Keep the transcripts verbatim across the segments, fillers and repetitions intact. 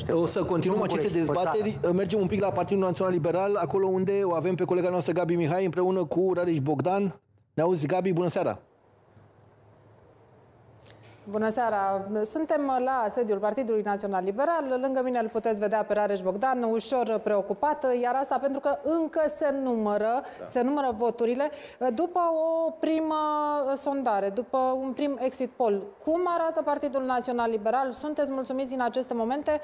așteptăm. O să continuăm aceste dezbateri. Mergem un pic la Partidul Național Liberal, acolo unde o avem pe colega noastră Gabi Mihai împreună cu Rareș Bogdan. Ne auzi, Gabi? Bună seara! Bună seara! Suntem la sediul Partidului Național Liberal. Lângă mine îl puteți vedea pe Rareș Bogdan, ușor preocupat, iar asta pentru că încă se numără, da. se numără voturile după o primă sondare, după un prim exit poll. Cum arată Partidul Național Liberal? Sunteți mulțumiți în aceste momente?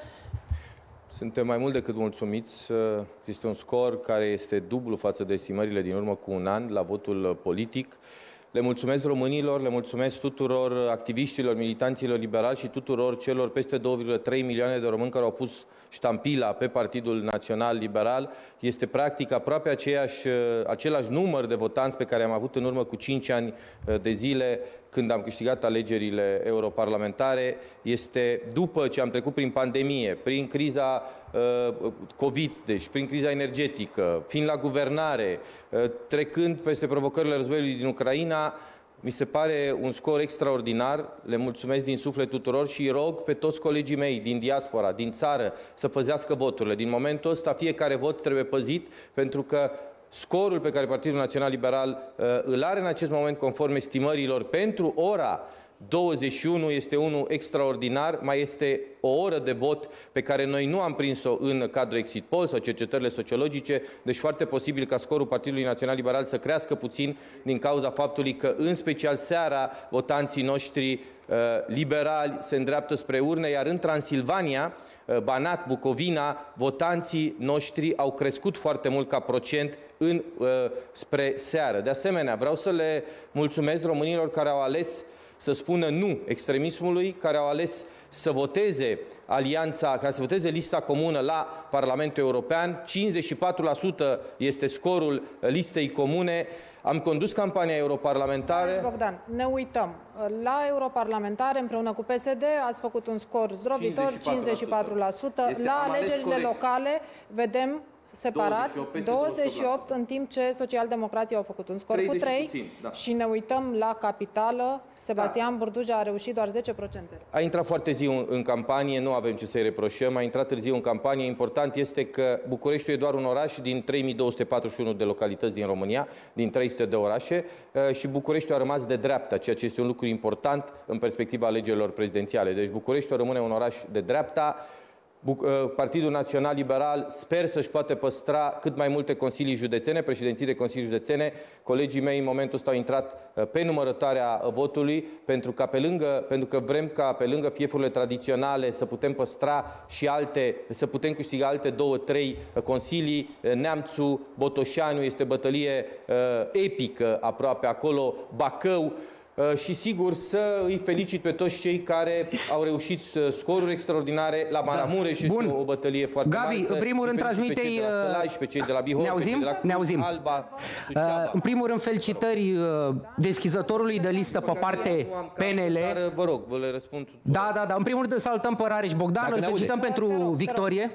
Suntem mai mult decât mulțumiți. Este un scor care este dublu față de estimările din urmă cu un an la votul politic. Le mulțumesc românilor, le mulțumesc tuturor activiștilor, militanților liberali și tuturor celor peste două virgulă trei milioane de români care au pus ștampila pe Partidul Național Liberal. Este practic aproape aceeași, același număr de votanți pe care am avut în urmă cu cinci ani de zile când am câștigat alegerile europarlamentare. Este după ce am trecut prin pandemie, prin criza uh, COVID, deci prin criza energetică, fiind la guvernare, uh, trecând peste provocările războiului din Ucraina, mi se pare un scor extraordinar. Le mulțumesc din suflet tuturor și rog pe toți colegii mei din diaspora, din țară, să păzească voturile. Din momentul ăsta, fiecare vot trebuie păzit, pentru că scorul pe care Partidul Național Liberal uh, îl are în acest moment, conform estimărilor, pentru ora douăzeci și unu, este unul extraordinar. Mai este o oră de vot pe care noi nu am prins-o în cadrul exit poll sau cercetările sociologice, deci foarte posibil ca scorul Partidului Național Liberal să crească puțin din cauza faptului că, în special seara, votanții noștri uh, liberali se îndreaptă spre urne, iar în Transilvania, uh, Banat, Bucovina, votanții noștri au crescut foarte mult ca procent în, uh, spre seară. De asemenea, vreau să le mulțumesc românilor care au ales să spună nu extremismului, care au ales să voteze alianța, ca să voteze lista comună la Parlamentul European. cincizeci și patru la sută este scorul listei comune. Am condus campania europarlamentare. Bogdan, ne uităm. La europarlamentare, împreună cu P S D, ați făcut un scor zdrobitor, cincizeci și patru la sută. La alegerile locale, vedem separat, douăzeci și opt, în timp ce socialdemocrații au făcut un scor cu trei. Puțin, da. Și ne uităm la capitală, Sebastian da. Burduja a reușit doar zece la sută. A intrat foarte târziu în campanie, nu avem ce să-i reproșăm, a intrat târziu în campanie. Important este că Bucureștiul e doar un oraș din trei mii două sute patruzeci și unu de localități din România, din trei sute de orașe, și Bucureștiul a rămas de dreapta, ceea ce este un lucru important în perspectiva alegerilor prezidențiale. Deci Bucureștiul rămâne un oraș de dreapta. Partidul Național Liberal sper să-și poată păstra cât mai multe consilii județene, președinții de consilii județene. Colegii mei în momentul ăsta au intrat pe numărătoarea votului, pentru că, pe lângă, pentru că vrem ca pe lângă fiefurile tradiționale să putem păstra și alte, să putem câștiga alte două, trei consilii. Neamțu, Botoșani, este bătălie uh, epică aproape acolo, Bacău. Și sigur să îi felicit pe toți cei care au reușit scoruri extraordinare la Maramureș. Da. Este o bătălie foarte Gabi, mare. în primul rând transmitei... Și pe cei de la Bihor, ne auzim? de la ne auzim. Alba, uh, în primul rând, felicitări uh, deschizătorului de listă pe parte P N L. Dar, vă rog, vă le răspund. Da, da, da. În primul rând salutăm pe Rareș Bogdan, Dacă îl felicităm pentru victorie.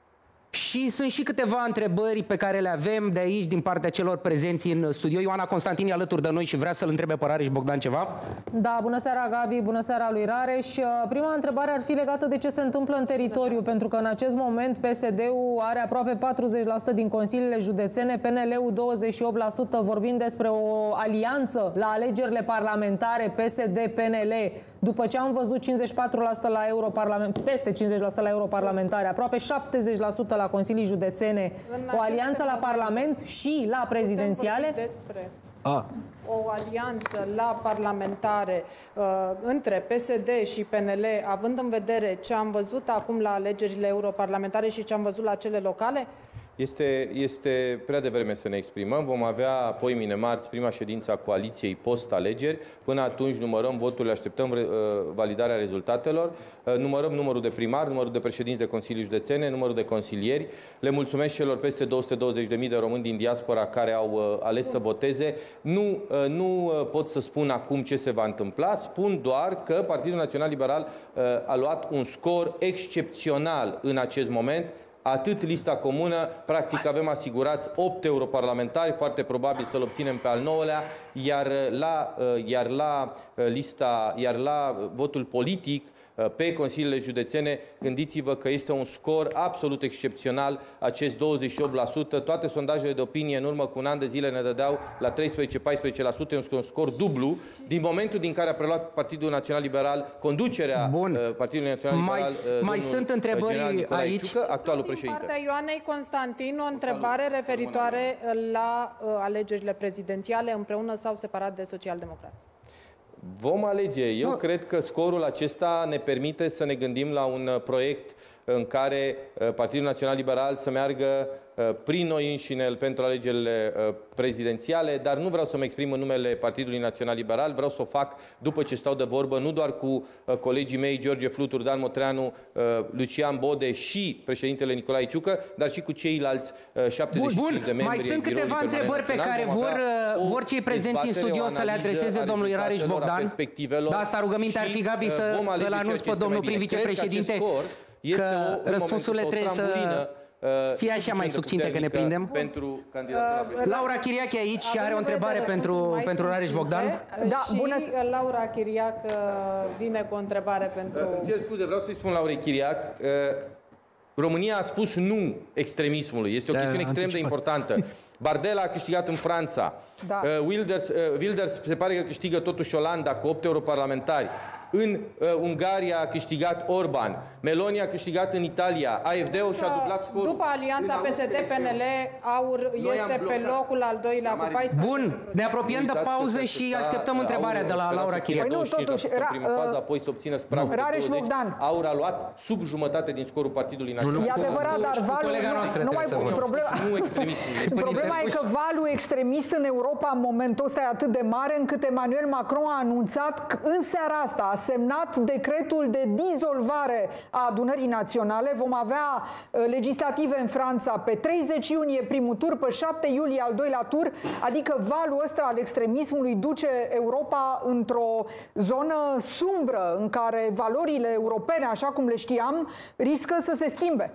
Și sunt și câteva întrebări pe care le avem de aici, din partea celor prezenți în studio. Ioana Constantini alături de noi și vrea să-l întrebe pe Rareș Bogdan ceva. Da, bună seara, Gabi, bună seara lui Rareș. Prima întrebare ar fi legată de ce se întâmplă în teritoriu, pentru că în acest moment P S D-ul are aproape patruzeci la sută din consiliile județene, P N L-ul douăzeci și opt la sută, vorbind despre o alianță la alegerile parlamentare P S D-P N L, după ce am văzut cincizeci și patru la sută la europarlament, peste cincizeci la sută la europarlamentare, aproape șaptezeci la sută la consilii județene, o alianță la Parlament și la prezidențiale? Despre A. o alianță la parlamentare uh, între P S D și P N L, având în vedere ce am văzut acum la alegerile europarlamentare și ce am văzut la cele locale? Este, este prea devreme să ne exprimăm. Vom avea poimine marți prima ședință a coaliției post-alegeri. Până atunci numărăm voturile, așteptăm uh, validarea rezultatelor, uh, numărăm numărul de primari, numărul de președinți de consilii județene, numărul de consilieri. Le mulțumesc celor peste două sute douăzeci de mii de români din diaspora care au uh, ales să voteze. Nu, uh, nu uh, pot să spun acum ce se va întâmpla, spun doar că Partidul Național Liberal uh, a luat un scor excepțional în acest moment. Atât lista comună, practic avem asigurați opt europarlamentari, foarte probabil să-l obținem pe al nouălea, iar la, iar la lista, iar la votul politic pe consiliile județene. Gândiți-vă că este un scor absolut excepțional, acest douăzeci și opt la sută. Toate sondajele de opinie în urmă cu un an de zile ne dădeau la treisprezece paisprezece la sută, un scor dublu. Din momentul din care a preluat Partidul Național Liberal conducerea Bun. Partidului Național Mai, Liberal, mai sunt întrebări aici? Ciucă, actualul președinte. Din partea Ioanei Constantin, o întrebare referitoare la uh, alegerile prezidențiale împreună sau separat de socialdemocrați. Vom alege. Eu nu. cred că scorul acesta ne permite să ne gândim la un proiect în care Partidul Național Liberal să meargă prin noi înșine pentru alegerile prezidențiale, dar nu vreau să mă exprim în numele Partidului Național Liberal, vreau să o fac după ce stau de vorbă, nu doar cu colegii mei George Flutur, Dan Motreanu, Lucian Bode și președintele Nicolae Ciucă, dar și cu ceilalți șaptezeci și cinci de membri. Mai sunt câteva întrebări pe care vor, vor cei prezenți în studio să le adreseze domnului Rareș Bogdan. Da, asta rugămintea ar fi, Gabi, să îl anunț pe domnul prim vicepreședinte că răspunsurile trebuie să fie așa mai succinte, că ne prindem. Pentru candidatura uh, Laura Chiriache aici și are o întrebare pentru, pentru Rareș Bogdan. Da, și bună. Laura Chiriac vine cu o întrebare pentru... Îmi cer scuze, vreau să-i spun Laurei Chiriac. România a spus nu extremismului. Este o da, chestiune extrem anticipat. de importantă. Bardella a câștigat în Franța. Da. Wilders, Wilders se pare că câștigă totuși Olanda cu opt europarlamentari. În uh, Ungaria a câștigat Orban. Meloni a câștigat în Italia. A F D-ul și-a dublat scorul. După alianța P S D P N L, AUR este pe locul al doilea cu paisprezece. Bun, ne apropiem de pauză și așteptăm întrebarea de la Laura Chiriac. Păi nu, totuși, în prima fază, apoi să obțină spragul de Rareș douăzeci. Bogdan. AUR a luat sub jumătate din scorul Partidului Național. E adevărat, dar valul... Nu mai problema, nu extremismul. problema e că valul extremist în Europa în momentul ăsta e atât de mare încât Emmanuel Macron a anunțat că în seara asta a semnat decretul de dizolvare a adunării naționale. Vom avea uh, legislative în Franța pe treizeci iunie primul tur, pe șapte iulie al doilea tur, adică valul ăsta al extremismului duce Europa într-o zonă sumbră în care valorile europene, așa cum le știam, riscă să se schimbe.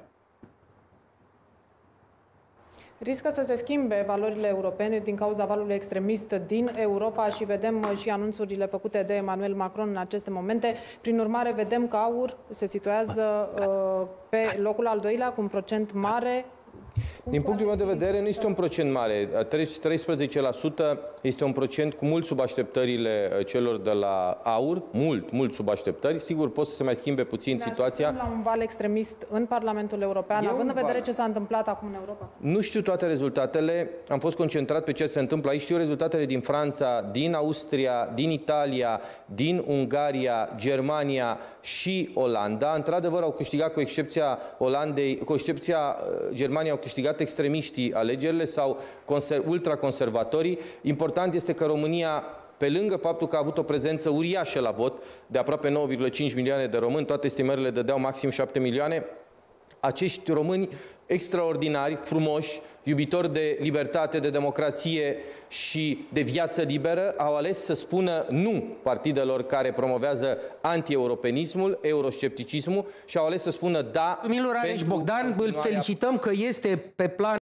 Riscă să se schimbe valorile europene din cauza valului extremist din Europa și vedem și anunțurile făcute de Emmanuel Macron în aceste momente. Prin urmare, vedem că AUR se situează uh, pe locul al doilea cu un procent mare. Din punctul meu de vedere, nu este un procent mare. treisprezece la sută este un procent cu mult sub așteptările celor de la AUR, mult, mult sub așteptări. Sigur, pot să se mai schimbe puțin ne situația. la un val extremist în Parlamentul European, având în vedere ce s-a întâmplat acum în Europa? Nu știu toate rezultatele. Am fost concentrat pe ce se întâmplă aici. Știu rezultatele din Franța, din Austria, din Italia, din Ungaria, Germania și Olanda. Într-adevăr, au câștigat, cu excepția Olandei, cu excepția Germaniei, au câștigat extremiștii alegerile sau ultraconservatorii. Important este că România, pe lângă faptul că a avut o prezență uriașă la vot, de aproape nouă virgulă cinci milioane de români, toate estimările dădeau maxim șapte milioane, acești români extraordinari, frumoși, iubitori de libertate, de democrație și de viață liberă, au ales să spună nu partidelor care promovează anti-europenismul, euroscepticismul și au ales să spună da. Domnul Rareș Bogdan, îl felicităm că este pe plan